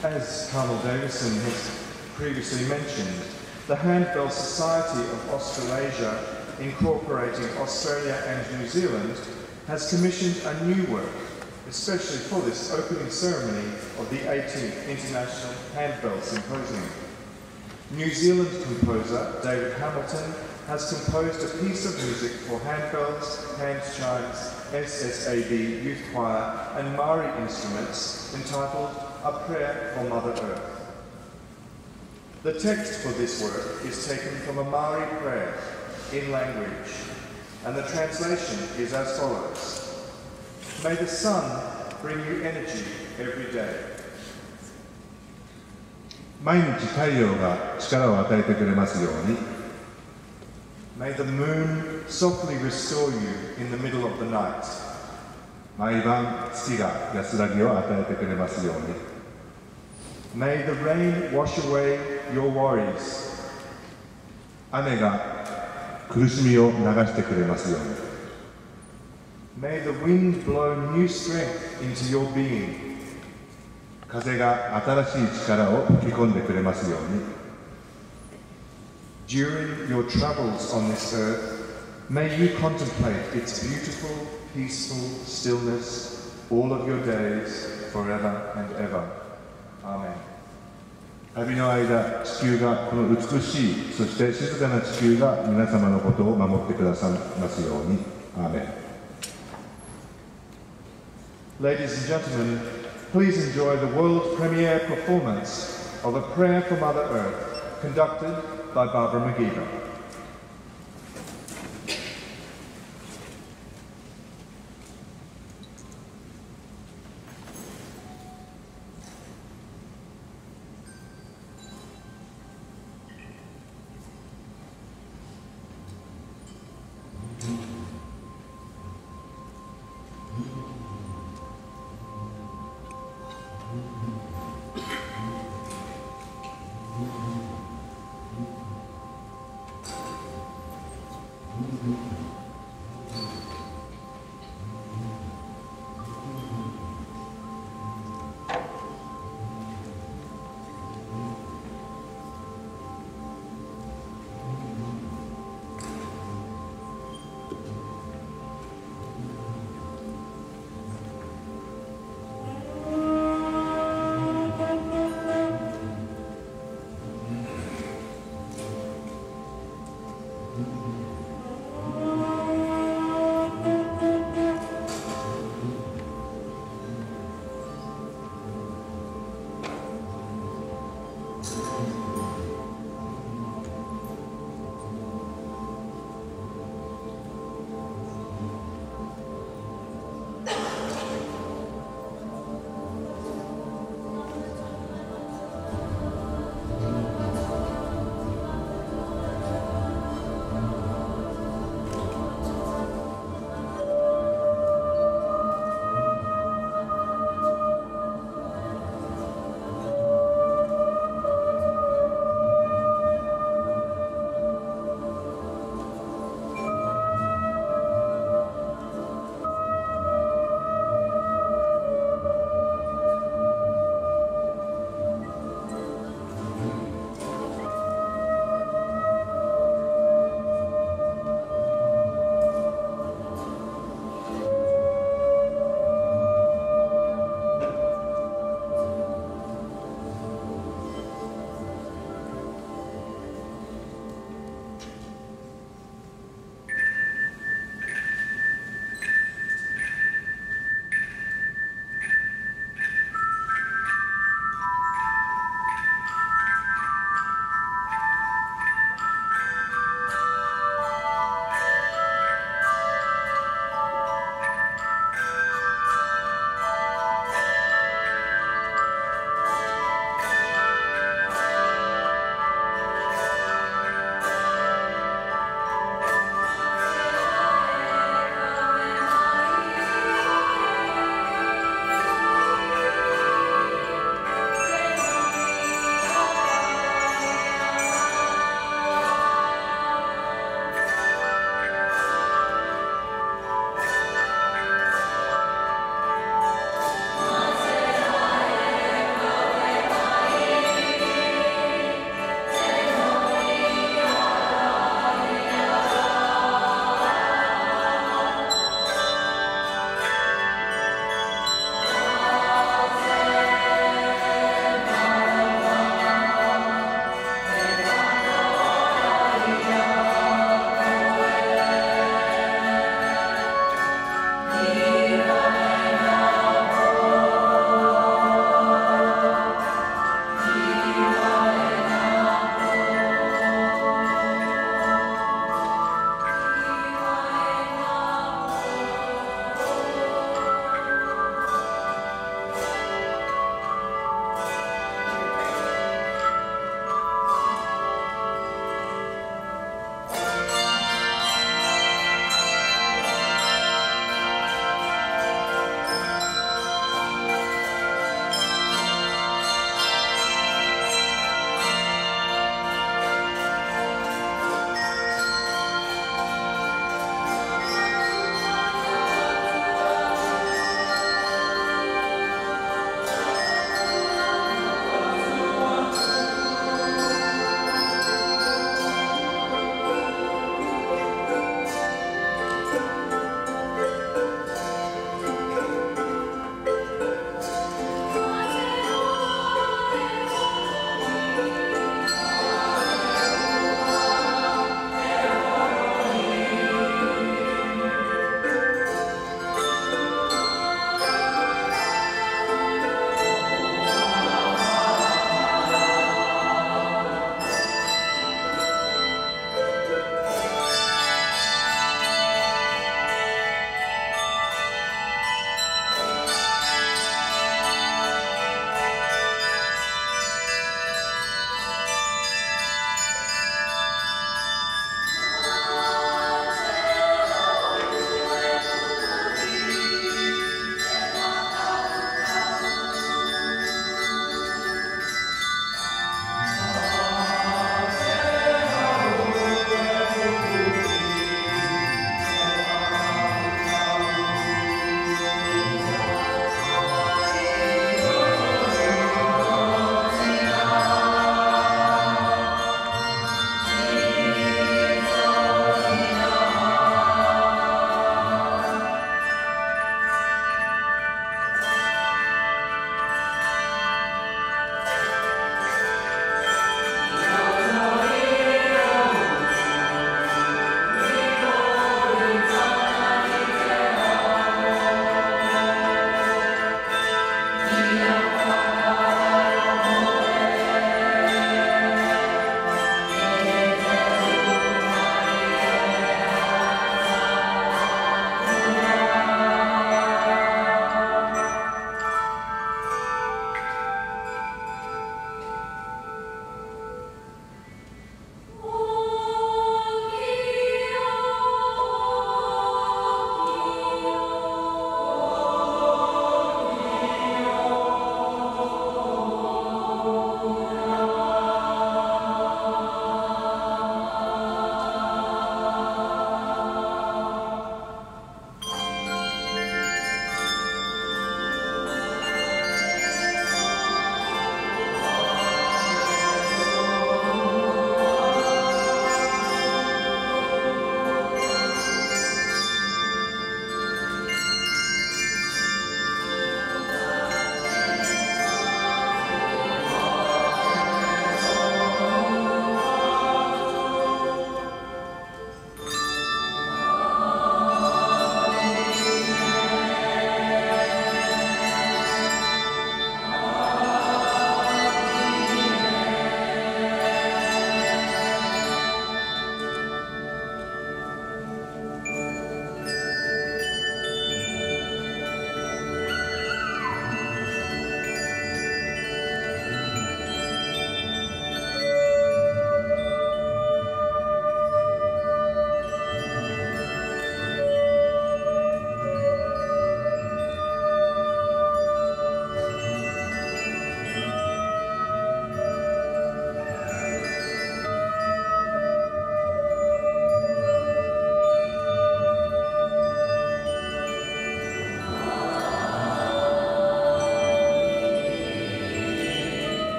As Carmel Davison has previously mentioned, the Handbell Society of Australasia, incorporating Australia and New Zealand, has commissioned a new work, especially for this opening ceremony of the 18th International Handbell Symposium. New Zealand composer David Hamilton has composed a piece of music for handbells, hand chimes, SSAB youth choir and Maori instruments entitled A Prayer for Mother Earth. The text for this work is taken from a Maori prayer in language, and the translation is as follows. May the sun bring you energy every day. 毎日太陽が力を与えてくれますように。 May the moon softly restore you in the middle of the night. 毎晩月が安らぎを与えてくれますように。 May the rain wash away your worries. 雨が苦しみを流してくれますように。 May the wind blow new strength into your being. 風が新しい力を吹き込んでくれますように。 During your travels on this earth, may you contemplate its beautiful, peaceful stillness all of your days, forever and ever. Amen. 旅の間、地球がこの美しい、そして静かな地球が皆様のことを守ってくださいますように。アーメン。 Ladies and gentlemen, please enjoy the world premiere performance of A Prayer for Mother Earth, conducted by Barbara McGeever.